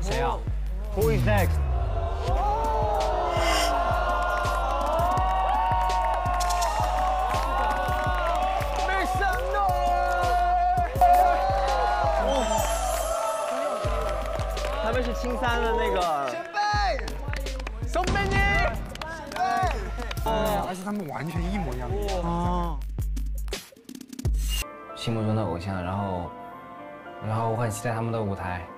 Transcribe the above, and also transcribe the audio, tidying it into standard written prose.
谁啊 ？Who is next？ 他们是青三的那个前辈，送给你。 而且他们完全一模一样。 哦。 心目中的偶像，然后我很期待他们的舞台。